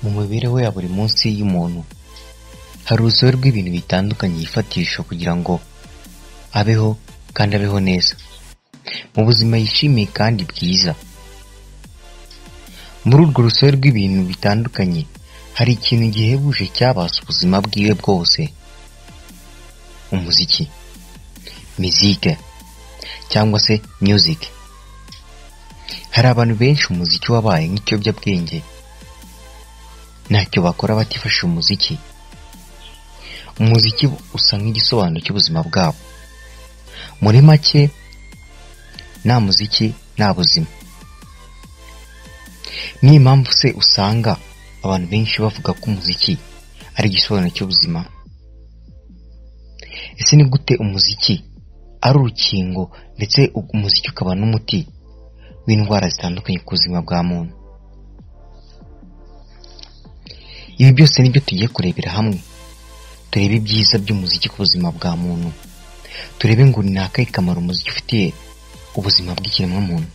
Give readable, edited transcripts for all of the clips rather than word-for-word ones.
Mu mibereho ya buri munsi y'umuntu hari urusobe rw'ibintu bitandukanye yifatisha kugira ngo abeho kandi abeho neza mu buzima yishimiye kandi bwiza. Muri urwo rusobe rw'ibintu bitandukanye hari ikintu gihebuje cyabasa ubuzima bwiwe bwose: umuziki, musique cyangwa se music. Hari abantu benshi umuziki wabaye nk'ikiyobyabwenge, ntacyo bakora batifashishije umuziki. Umuziki usa nk'igisobanuro cy'ubuzima bwabo. Muri make, nta muziki nta buzima. Niyo mpamvu se usanga abantu benshi bavuga ko umuziki ari igisobanuro cy'ubuzima. Ese ni gute umuziki ari urukingo ndetse umuziki ukaba n'umuti w'indwara zitandukanye ku buzima bwa muntu? Ibi byose nibyo tugiye kurebera hamwe. Turebe ibyiza by'umuziki ku buzima bwa muntu, turebe ngo ni akahe kamaro umuziki ufitiye ubuzima bw'ikiremwamuntu.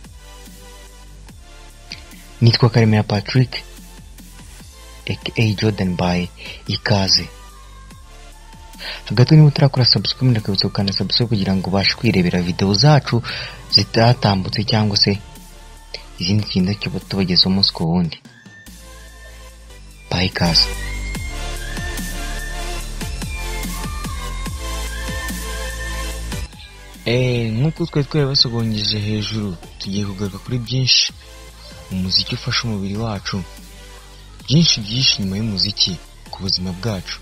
Nitwa Karemera Patrick aka Jordan by ikaze. Hagati niba utarakora subscribe ndakabutsa ukanda subscribe kugira ngo ubashe kwirebera video zacu zitatambutse cyangwa se izindi kintu cyo tubagezaho umunsi ku wundi. By ikaze. Nk'uko twari basogongeje hejuru, tugiye kugaruka kuri byinshi umuziki ufasha umubiri wacu, byinshi nyuma y'umuziki ku buzima bwacu.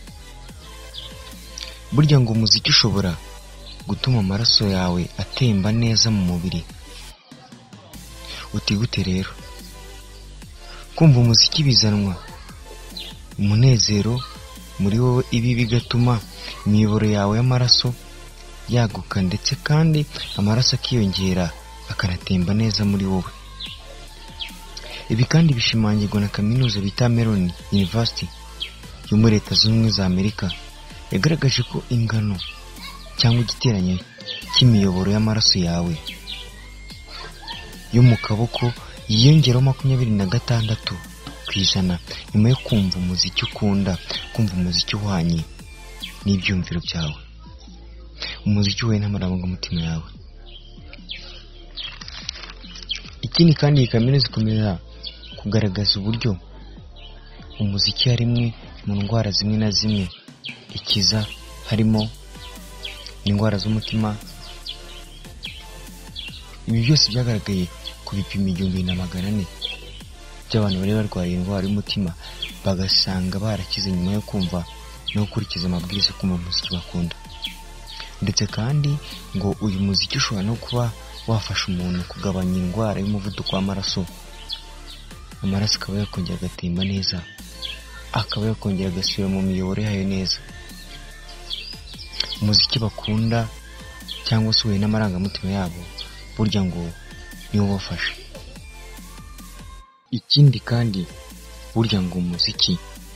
Burya ngo umuziki ushobora gutuma amaraso yawe atemba neza mu mubiri. Utigute rero, kumva umuziki bizanwa umunezero muri wowe, ibi bigatuma imiyoboro yawe y'amaraso yaguka ndetse kandi amaraso akiyongera akanatemba neza muri wowe. Ibi kandi bishimangirwa na kaminuza bita Maryland University yo muri Leta Zunze Ubumwe za Amerika, yagaragaje ko ingano cyangwa igiteranyo cy'imiyoboro y'amaraso yawe yo mu kaboko yiyongeraho 26% nyuma yo kumva umuziki ukunda, kumva umuziki uhwanye n'ibyumviro byawe, umuziki we n'amarangamutima yawe. Ikindi kandi kaminuza ikomeza kugaragaza uburyo umuziki ari imwe mu ndwara zimwe na zimwe ikiza, harimo indwara z'umutima. Ibi byose byagaragaye ku bipimo 1400 by'abantu bari barwaye indwara y'umutima, bagasanga barakize nyuma yo kumva no gukurikiza amabwiriza ku muziki bakunda. Ndetse kandi ngo uyu muziki ushobora no kuba wafasha umuntu kugabanya indwara y'umuvuduko w'amaraso, amaraso akaba yakongera agatemba neza, akaba yakongera agasubira mu miyoboro yayo neza. Umuziki bakunda cyangwa se uhuye n'amarangamutima yabo, burya ngo niwo ubafasha. Ikindi kandi burya ngo umuziki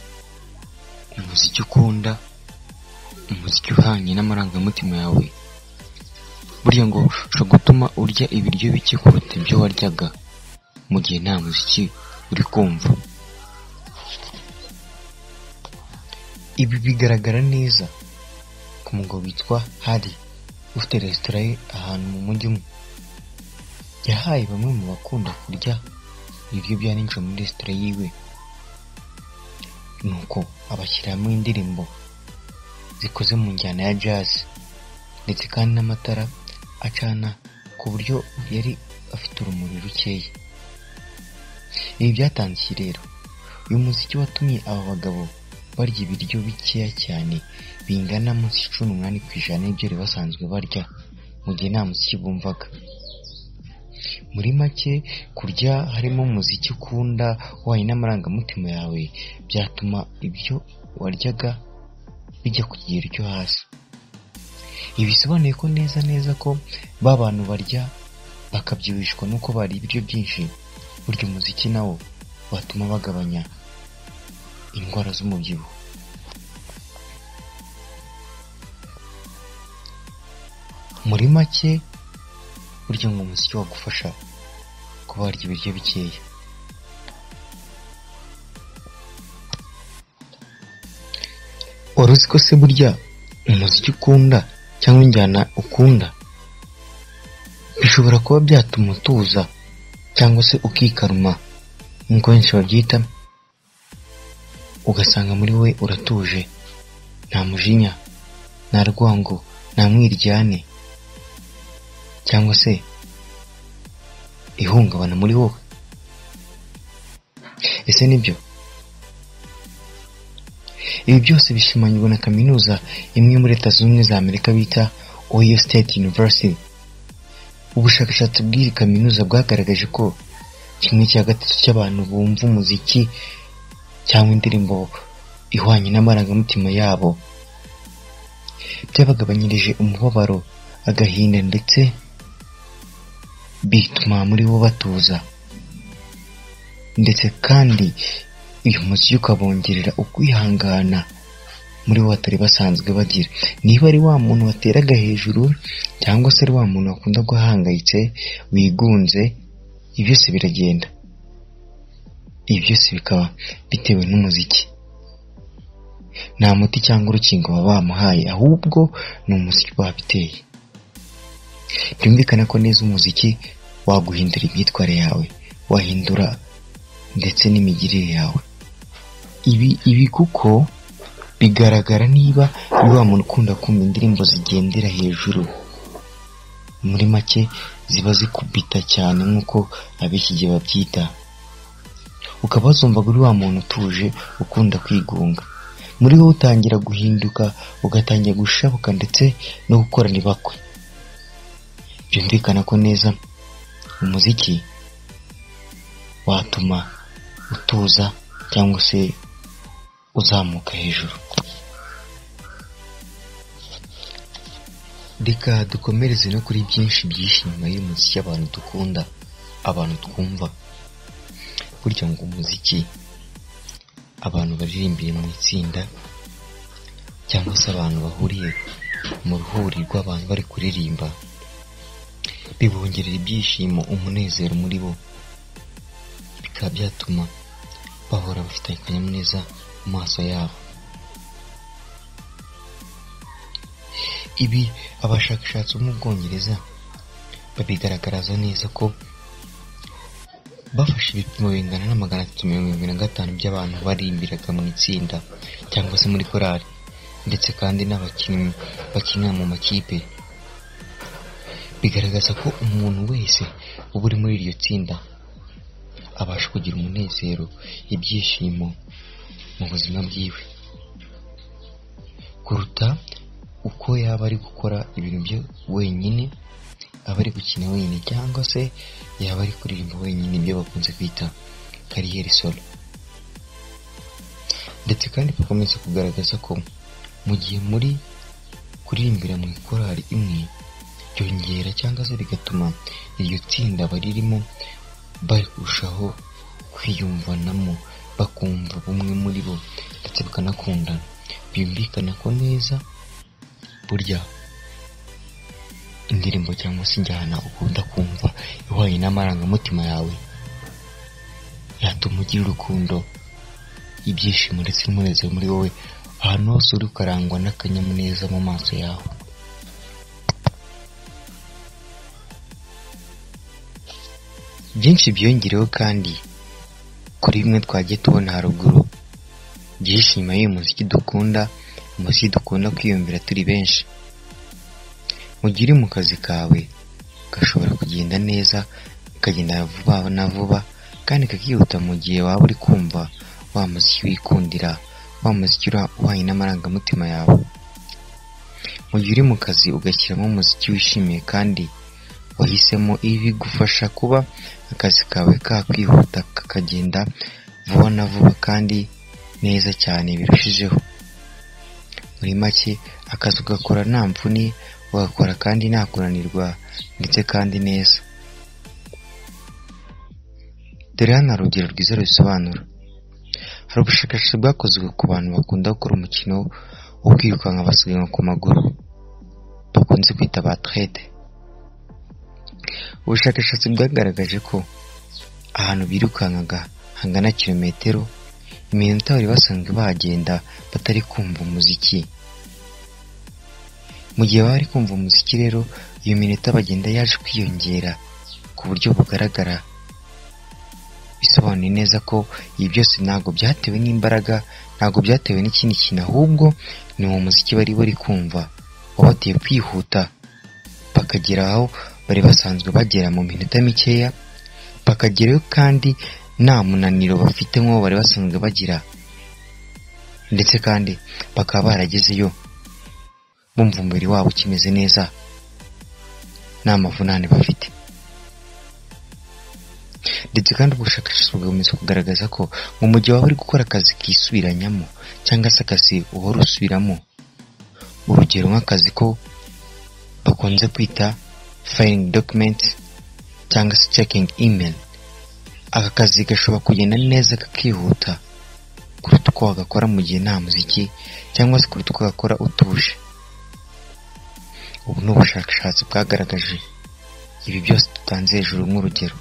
ukunda, umuziki uhanye n'amarangamutima yawe, burya ngo ushobora gutuma urya ibiryo bike kuruta ibyo waryaga mu gihe nta muziki uri kumva. Ibi bigaragara neza ku mugabo witwa Hari, ufite restaurant ahantu mu mujyi umwe. Yahaye bamwe mu bakunda kurya ibiryo bya ninjoro muri restaurant yiwe, nuko abashyiramo indirimbo zikoze mu njyana ya jazz ndetse kandi n'amatara acana ku buryo yari afite urumuri rukeya. Ibi byatanze iki rero? Uyu muziki watumye aba bagabo barya ibiryo bikeya cyane bingana munsi 18% y'ibyo basanzwe barya mu gihe nta muziki bumvaga. Muri make, kurya harimo umuziki ukunda wahanye n'amarangamutima yawe byatuma ibyo waryaga bijya ku kigero cyo hasi. Ibi bisobanuye ko neza ko ba bantu barya bakabyibishwa nuko bari ibiryo byinshi, burya umuziki nawo watuma bagabanya indwara z'umubyibuho. Muri make, burya ngo umuziki wagufasha kuba warya ibiryo bikeya. uruzi ko se burya umuziki ukunda cyangwa injyana ukunda bishobora kuba byatuma utuza cyangwa se ukikaruma nk'uko benshi babyita, ugasanga muri we uratuje, nta mujinya, nta rwango, nta mwiryane cyangwa se ihungabana muri wowe. Ese nibyo? Ibi byose bishimangirwa na kaminuza imwe muri Leta Zunze Ubumwe za Amerika bita Ohio State University. Ubushakashatsi bw'iyi kaminuza bwagaragaje ko 1/3 cy'abantu bumva umuziki cyangwa indirimbo ihwanye n'amarangamutima yabo byabagabanyirije umubabaro, agahinda ndetse bituma muri bo batuza, ndetse kandi uyu muziki ukabongerera ukwihangana muri bo batari basanzwe bagira. Niba ari wa muntu wateraga hejuru cyangwa se ari wa muntu wakunda guhangayitse wigunze, ibi byose biragenda. Ibi byose bikaba bitewe n'umuziki. Nta muti cyangwa urukingo baba bamuhaye, ahubwo ni umuziki wabiteye. Byumvikana ko neza umuziki waguhindura imyitwarire yawe, wahindura ndetse n'imigirire yawe. Ibi kuko bigaragara niba ari wa muntu ukunda kumva indirimbo zigendera hejuru, muri make ziba zikubita cyane nk'uko ab'iki gihe babyita, ukaba wazumva uri wa muntu utuje ukunda kwigunga. Muri wowe utangira guhinduka, ugatangira gushabuka ndetse no gukorana ibakwe. Byumvikana ko neza umuziki watuma utuza cyangwa se uzamuka hejuru. Reka dukomereze no kuri byinshi byishimo y'umuziki abantu dukunda, abantu twumva. Burya ngo umuziki abantu baririmbiye mu itsinda cyangwa se abantu bahuriye mu ruhuri rw'abantu bari kuririmba, bibongerera ibyishimo, umunezero muri bo, bikaba byatuma bahora bafite akanyamuneza mu maso yabo. Ibi abashakashatsi bo mu Bwongereza babigaragaraza neza ko bafashe ibipimo bingana na 375 by'abantu baririmbiraga mu itsinda cyangwa se muri korali, ndetse kandi n'abakinnyi bakinira mu makipe. Bigaragaza ko umuntu wese uba uri muri iryo tsinda abasha kugira umunezero, ibyishimo mu buzima bwiwe, kuruta uko yaba ari gukora ibintu bye wenyine, aba ari gukina wenyine cyangwa se yaba ari kuririmba wenyine, ibyo bakunze kwita kariyeri solo. Ndetse kandi bakomeza kugaragaza ko mu gihe muri kuririmbira mu korali imwe, byongera cyangwa se bigatuma iryo tsinda baririmo bari kurushaho kwiyumvanamo, bakumva bumwe muri bo ndetse bakanakundana. Byumvikana ko neza burya indirimbo cyangwa se injyana ukunda kumva ihwanye n'amarangamutima yawe yatuma ugira urukundo, ibyishimo ndetse n'umunezero muri wowe, ahantu hose uri ukarangwa n'akanyamuneza mu maso yawe. Byinshi byongereho kandi kuri bimwe twagiye tubona haruguru byishimo y'umuziki dukunda, umuziki dukunda kwiyumvira turi benshi. Mu gihe uri mu kazi kawe gashobora kugenda neza, kagenda vuba na vuba kandi kakihuta mu gihe waba uri kumva wa muziki wikundira, wa muziki uhwanye n'amarangamutima yawe. Mu gihe uri mu kazi ugashyiramo umuziki wishimiye kandi wahisemo, ibi bigufasha kuba akazi kawe kakwihuta, kakagenda vuba na vuba kandi neza cyane birushijeho. Muri make akazi ugakora nta mvune, ugakora kandi nta kunanirwa ndetse kandi neza. Dore hano urugero rwiza rubisobanura. Hari ubushakashatsi bwakozwe ku bantu bakunda gukora umukino wo kwirukanka basiganwa ku maguru, bakunze kwita ba trade. Ubushakashatsi bwagaragaje ko ahantu birukankaga hangana kilometero iminota bari basanzwe bagenda batari kumva umuziki. Mu gihe bari kumva umuziki rero, iyo minota bagenda yaje kwiyongera ku buryo bugaragara. Bisobanuye neza ko ibi byose ntabwo byatewe n'imbaraga, ntabwo byatewe n'ikindi kintu, ahubwo ni uwo muziki bari kumva wabateye kwihuta bakagera aho bari basanzwe bagera mu minota mikeya, bakagerayo kandi nta munaniro bafite nk'uwo bari basanzwe bagira, ndetse kandi bakaba baragezeyo bumva umubiri wabo ukimeze neza, nta mavunane bafite. Ndetse kandi ubushakashatsi bukomeza kugaragaza ko mu gihe waba uri gukora akazi kisubiranyamo cyangwa se akazi uhora usubiramo, urugero nk'akazi ko bakunze kwita filing documents cyangwa se checking email, aka kazi gashobora kugenda neza kakihuta kuruta uko wagakora mu gihe nta muziki cyangwa se kuruta uko wagakora utuje. Ubu ni ubushakashatsi bwagaragaje ibi byose tutanze hejuru nk'urugero.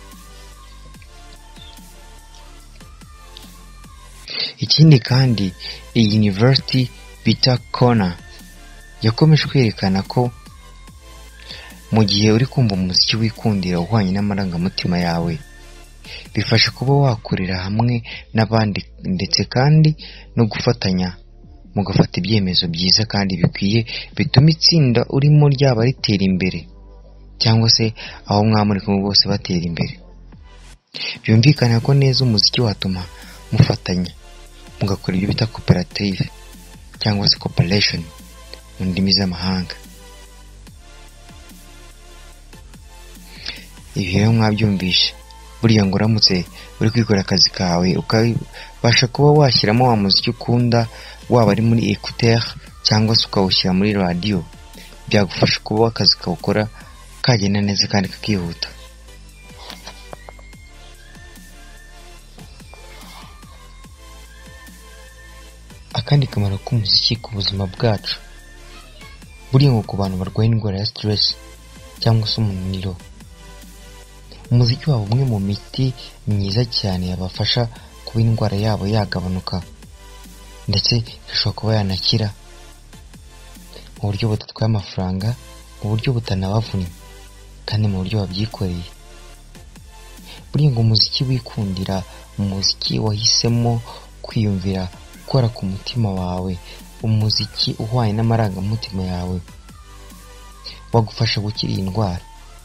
Ikindi kandi iyi University bita Kona yakomeje kwerekana ko mu gihe uri kumva umuziki wikundira uhwanye n'amarangamutima yawe, bifasha kuba wakorera hamwe n'abandi ndetse kandi no gufatanya mugafata ibyemezo byiza kandi bikwiye bituma itsinda urimo ryaba ritera imbere cyangwa se aho mwamuri kumwe bose batera imbere. Byumvikana ko neza umuziki watuma mufatanya mugakora ibyo bita cooperative cyangwa se cooperation mu ndimi z'amahanga. Ibi rero mwabyumvishe, buriya ngo uramutse uri kwikora akazi kawe ukabasha kuba washyiramo wa muziki ukunda, waba ari muri écouteur cyangwa se ukawushyira muri radio, byagufasha kuba akazi kawukora kagenda neza kandi kakihuta. Akandi kamaro k'umuziki ku buzima bwacu, buriya ngo ku bantu barwaye indwara ya stress cyangwa se umunaniro, umuziki waba umwe mu miti myiza cyane yabafasha kuba indwara yabo yagabanuka ndetse igashobora kuba yanakira mu buryo budatwaye amafaranga, mu buryo butanabavunnye kandi mu buryo babyikoreye. Buriya ngo umuziki wikundira, umuziki wahisemo kwiyumvira, gukora ku mutima wawe, umuziki uhwanye n'amarangamutima yawe, wagufasha gukira iyi ndwara.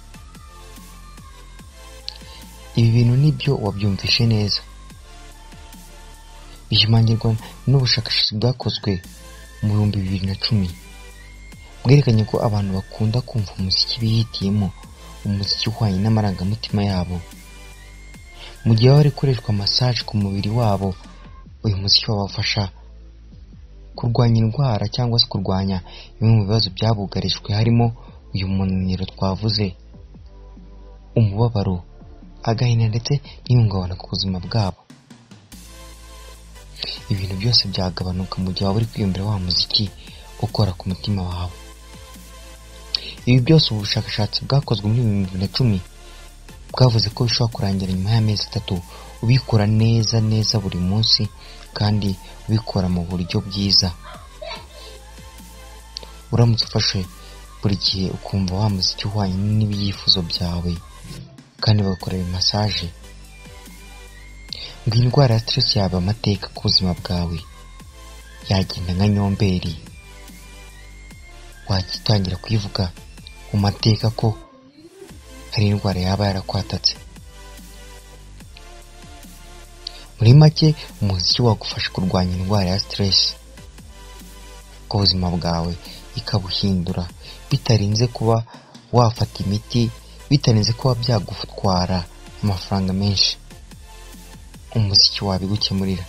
Ibi bintu nibyo wabyumvishe neza, bishimangirwa n'ubushakashatsi bwakozwe mu 2010 bwerekanye ko abantu bakunda kumva umuziki bihitiyemo umuziki uhwanye n'amarangamutima yabo. Mu gihe bari gukoreshwa massage ku mubiri wabo, uyu muziki wabafasha kurwanya indwara cyangwa se kurwanya bimwe mu bibazo byabugarijwe, harimo uyu munaniro twavuze, umubabaro, agahinda ndetse n'ihungabana ku buzima bwabo. Ibintu byose byagabanuka mu gihe waba uri kwiyumvira wa muziki ukora ku mutima wawe. Ibi byose ubushakashatsi bwakozwe muri 2010 bwavuze ko bishobora kurangira nyuma y'amezi 3 ubikora neza buri munsi kandi ubikora mu buryo bwiza. Uramutse ufashe buri gihe ukumva wa muziki uhwanye n'ibyifuzo byawe kandi bakorera massage, ngo indwara ya stress yaba amateka ku buzima bwawe yagenda nka nyomberi, wagitangira kwivuga mu mateka ko hari indwara yaba yarakwatatse. Muri make umuziki wagufasha kurwanya indwara ya stress ku buzima bwawe, ikabuhindura bitarinze kuba wafata imiti, bitarinze kuba byagutwara amafaranga menshi. Umuziki wabigukemurira.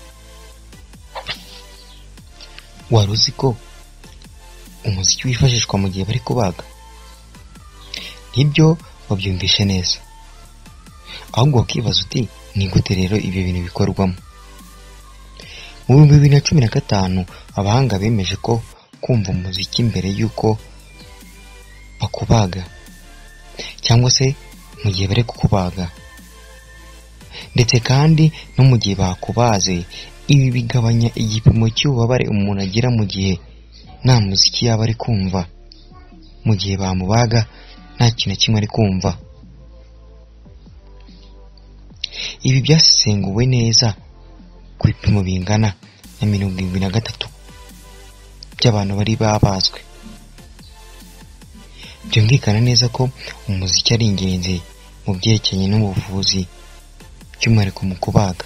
Wari uzi ko umuziki wifashishwa mu gihe bari kubaga? Nibyo wabyumvishe neza, ahubwo wakibaza uti ni gute rero ibyo bintu bikorwamo? Mu 2015 abahanga bemeje ko kumva umuziki mbere y'uko bakubaga cyangwa se mu gihe bari kukubaga ndetse kandi no mu gihe bakubaze, Ibi bigabanya igipimo cy'ububabare umuntu agira mu gihe nta muziki yaba ari kumva, mu gihe bamubaga nta kintu kimwe ari kumva. Ibi byasesenguwe neza ku bipimo bingana na 73 by'abantu bari babazwe. Byumvikana neza ko umuziki ari ingenzi mu byerekeranye n'ubuvuzi, by'umwihariko mu kubaga.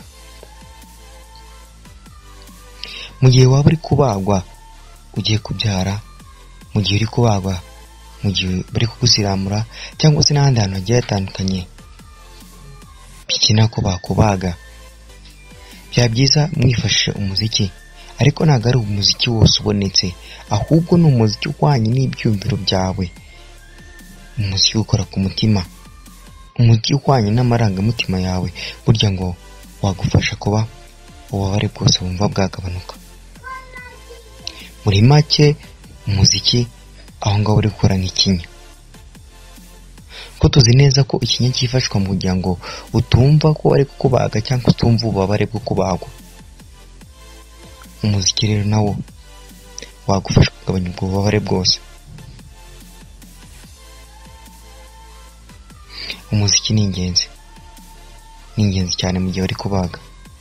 Mu gihe waba uri kubagwa ugiye kubyara, mu gihe uri kubagwa, mu gihe bari kugusiramura, cyangwa se n'ahandi hantu hagiye hatandukanye bikina ko bakubaga, byaba byiza mwifashisha umuziki. Ariko ntabwo ari umuziki wose ubonetse, ahubwo ni umuziki uhwanye n'ibyumviro byawe, umuziki ukora ku mutima, umuziki uhwanye n'amarangamutima yawe, burya ngo wagufasha kuba ububabare bwose wumva bwagabanuka. Muri make umuziki aho ngaho uri gukora nk'ikinya, ko tuzi neza ko ikinya cyifashishwa mu kugira ngo utumva ko bari kukubaga cyangwa utumva ububabare bwo kubagwa. Umuziki rero nawo wagufasha kugabanya ubwo bubabare bwose. Umuziki ni ingenzi cyane mu gihe bari kubaga.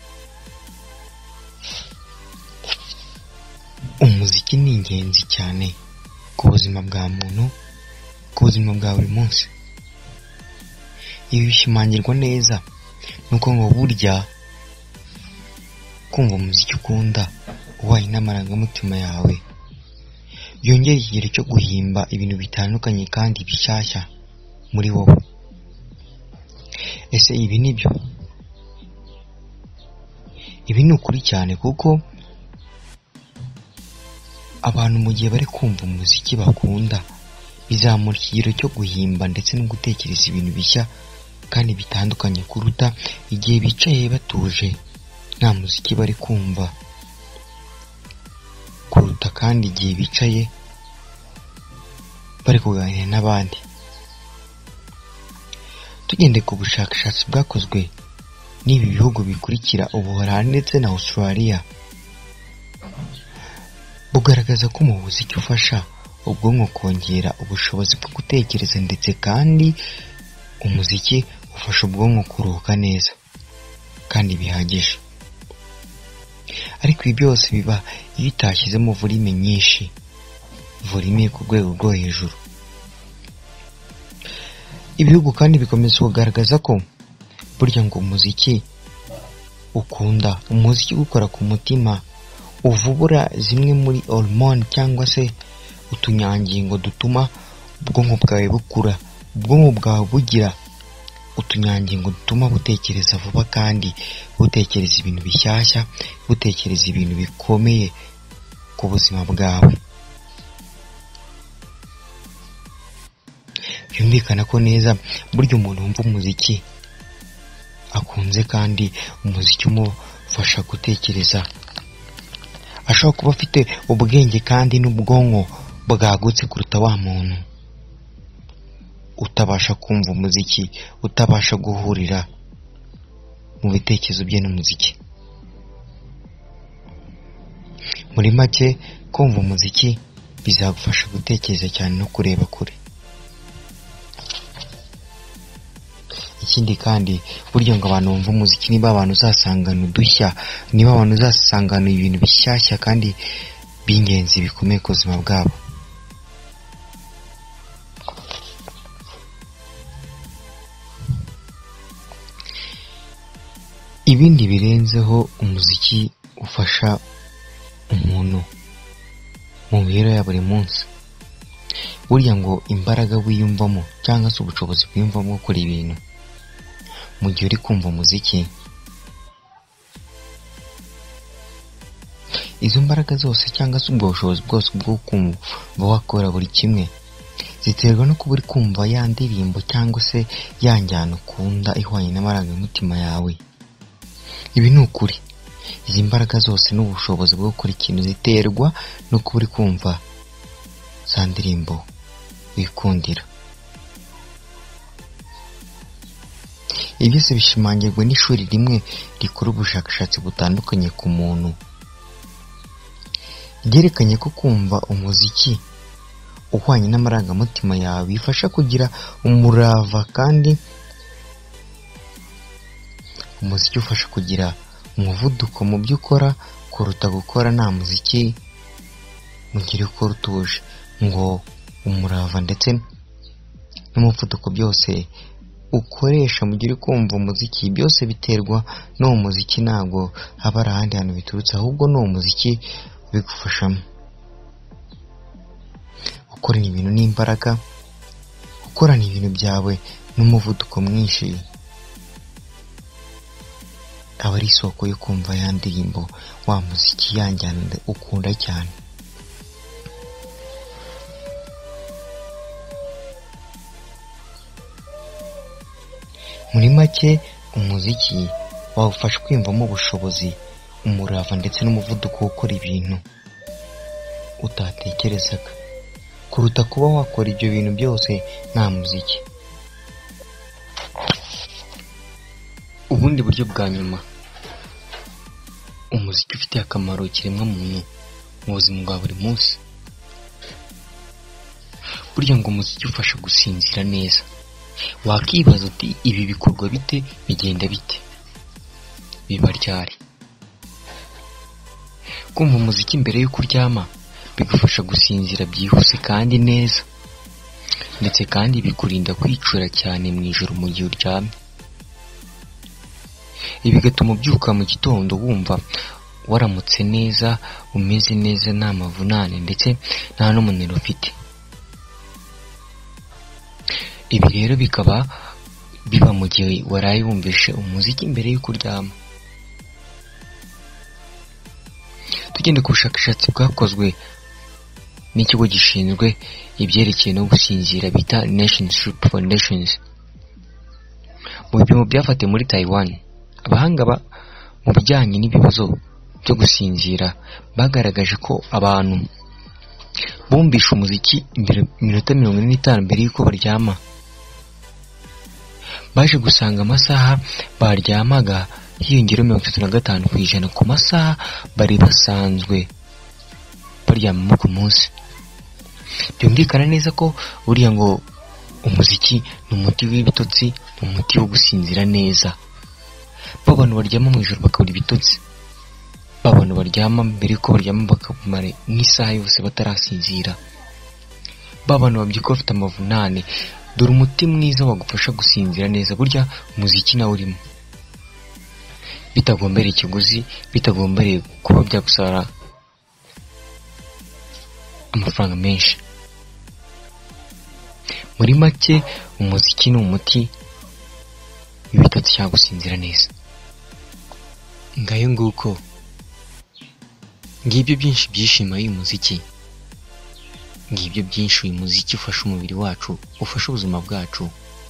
Umuziki ni ingenzi cyane ku buzima bwa muntu, ku buzima bwa buri munsi. Ibi bishimangirwa neza nuko ngo burya kumva umuziki ukunda ubaye n'amarangamutima yawe byongera ikigero cyo guhimba ibintu bitandukanye kandi bishyashya muri wowe. Ese ibi nibyo? Ibi ni ukuri cyane, kuko abantu mu gihe bari kumva umuziki bakunda bizamura ikigero cyo guhimba ndetse no gutekereza ibintu bishya kandi bitandukanye kuruta igihe bicaye batuje nta muziki bari kumva, kuruta kandi igihe bicaye bari kuganira n'abandi. Tugendeye ku bushakashatsi bwakozwe n'ibi bihugu bikurikira, Ubuholandi ndetse na Australia, bugaragaza ko umuziki ufasha ubwonko kongera ubushobozi bwo gutekereza, ndetse kandi umuziki ufasha ubwonko kuruhuka neza kandi bihagije. Ariko ibi byose biba iyo utashyizemo volume nyinshi, volume ku rwego rwo hejuru. Ibihugu kandi bikomeza kugaragaza ko burya ngo umuziki ukunda, umuziki ukora ku mutima, uvubura zimwe muri hormone cyangwa se utunyangingo dutuma ubwonko bwawe bukura, ubwonko bwawe bugira utunyangingo dutuma butekereza vuba kandi butekereza ibintu bishyashya, butekereza ibintu bikomeye ku buzima bwawe. Byumvikana ko neza burya umuntu wumva umuziki akunze kandi umuziki umufasha gutekereza, ashobora kuba afite ubwenge kandi n'ubwonko bwagutse kuruta wa muntu utabasha kumva umuziki, utabasha guhurira mu bitekerezo bye n'umuziki. Muri make kumva umuziki bizagufasha gutekereza cyane no kureba kure. Ikindi kandi burya ngo abantu bumva umuziki niba abantu uzasangana udushya, niba abantu uzasangana ibintu bishyashya kandi b'ingenzi bikomeye ku buzima bwabo. Ibindi birenzeho umuziki ufasha umuntu mu mibereho ya buri munsi, burya ngo imbaraga wiyumvamo cyangwa se ubushobozi bwiyumvamo gukora ibintu mu gihe uri kumva umuziki, izo mbaraga zose cyangwa se ubwo bushobozi bwose bwo kumva wakora buri kimwe ziterwa no kuba uri kumva ya ndirimbo cyangwa se ya njyana ukunda ihwanye n'amarangamutima yawe. Ibi ni ukuri, izi mbaraga zose n'ubushobozi bwo gukora ikintu ziterwa no kuba uri kumva za ndirimbo wikundira. Ibi byose bishimangirwa n'ishuri rimwe rikora ubushakashatsi butandukanye ku muntu, ryerekanye ko kumva umuziki uhwanye n'amarangamutima yawe bifasha kugira umurava, kandi umuziki ufasha kugira umuvuduko mu byo ukora kuruta gukora nta muziki mu gihe ukora utuje. Ngo umurava ndetse n'umuvuduko byose ukoresha mu gihe uri kumva umuziki byose biterwa n'uwo muziki, ntabwo haba ari ahandi hantu biturutse, ahubwo n'uwo muziki bigufashamo gukorana ibintu n'imbaraga, gukorana ibintu byawe n'umuvuduko mwinshi, aba ari isoko yo kumva ya ndirimbo, wa muziki, ya njyana ukunda cyane. Muri make umuziki wawufasha kwiyumvamo ubushobozi, umurava ndetse n'umuvuduko wo gukora ibintu utatekerezaga, kuruta kuba wakora ibyo bintu byose nta muziki. Ubundi buryo bwa nyuma, umuziki ufitiye akamaro ikiremwa muntu mu buzima bwa buri munsi. Burya ngo umuziki ufasha gusinzira neza. Wakibaza uti ibi bikorwa bite, bigenda bite, biba ryari? Kumva umuziki mbere yo kuryama bigufasha gusinzira byihuse kandi neza, ndetse kandi bikurinda kwicura cyane mu ijoro mu gihe uryamye. Ibi bigatuma ubyuka mu gitondo wumva waramutse neza, umeze neza, nta mavunane ndetse nta n'umunaniro ufite. Ibi rero bikaba biba mu gihe waraye wumvishe umuziki mbere yo kuryama. Tugende ku bushakashatsi bwakozwe n'ikigo gishinzwe ibyerekeye no gusinzira bita Nation Sleep Foundations. Mu bipimo byafatiwe muri Taiwan, abahanga mu bijyanye n'ibibazo byo gusinzira bagaragaje ko abantu bumvisha umuziki iminota 45 mbere y'uko baryama, baje gusanga amasaha baryamaga hiyongera 35% ku masaha bari basanzwe baryamamo ku munsi. Byumvikana neza ko buriya ngo umuziki ni umuti w'ibitotsi, ni umuti wo gusinzira neza. Abantu baryama mu ijoro bakabura ibitotsi, abantu baryama mbere ko baryama bakamara n'isaha yose batarasinzira, abantu babyuka bafite amavunane. Dore umuti mwiza wagufasha gusinzira neza, burya umuziki nawe urimo, bitagombereye ikiguzi, bitagombereye kuba byagusara amafaranga menshi. Muri make umuziki ni umuti w'ibitotsi cyangwa gusinzira neza. Ngayo nguko, ngibyo byinshi byishima uyu muziki, ngibyo byinshi uyu muziki ufasha umubiri wacu, ufasha ubuzima bwacu.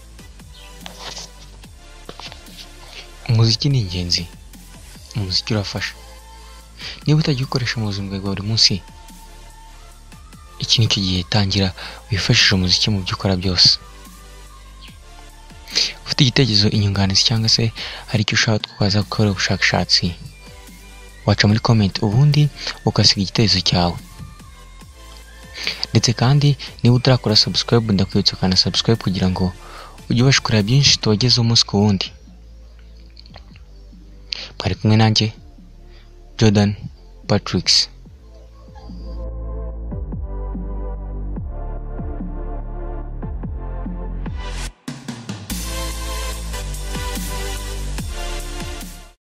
Umuziki ni ingenzi, umuziki urafasha. Niba utajya ukoresha mu buzima bwawe buri munsi, iki ni igihe tangira wifashisha umuziki mu byo ukora byose. Ufite igitekerezo, inyunganizi cyangwa se hari icyo ushaka twaza gukora ubushakashatsi, waca muri comment ubundi ukasiga igitekerezo cyawe. Ndetse kandi niba utarakora subscribe, ndakwibutsa kana subscribe kugira ngo ujye ubasha kureba byinshi tubagezeho umunsi ku wundi. Mwari kumwe nanjye Jordan Patrick.